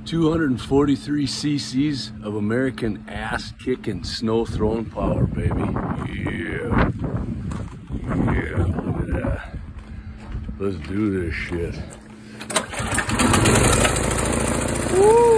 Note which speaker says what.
Speaker 1: 243 cc's of American ass-kicking, snow-throwing power, baby. Yeah. Yeah, look at that. Let's do this shit. Woo!